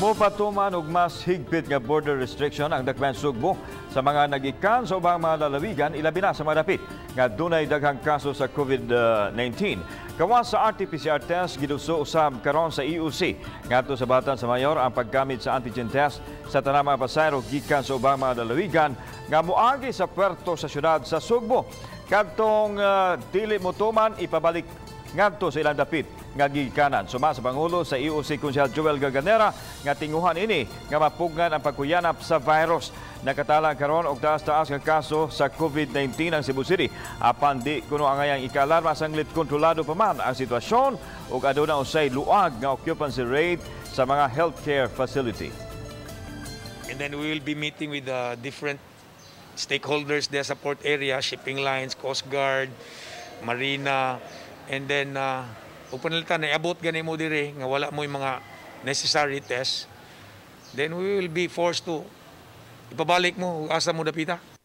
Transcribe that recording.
Mopatuman og mas higpit nga border restriction ang Dakbayan Sugbo sa mga nagikan sa ubang mga lalawigan ilabi na sa madapit nga dunay daghang kaso sa COVID-19. Kawas sa RT-PCR test giduso usab karon sa EUC ngadto sa batan sa mayor ang paggamit sa antigen test sa tanang mga pasahero gikan sa ubang mga lalawigan nga moagi sa puerto sa syudad sa Sugbo. Kadtong dili motuman ipabalik ngadto sa ilang dapit nga gigikanan. Suma sa Pangulo sa EOC Konsyal Joel Gaganera nga tinguhan ini nga mapugnan ang pagkuyanap sa virus. Nakatalang karon og taas-taas nga kaso sa COVID-19 ang Cebu City. Apan di kuno angayang ikalarma sanglit kontrolado pa man ang sitwasyon ug aduna usay luag nga occupancy rate sa mga healthcare facility. And then we will be meeting with different stakeholders there sa port area, shipping lines, Coast Guard, Marina, and then upanalitan na iabot gani mo dire nga wala mo yung mga necessary tests, then we will be forced to ipabalik mo asa mo dapita.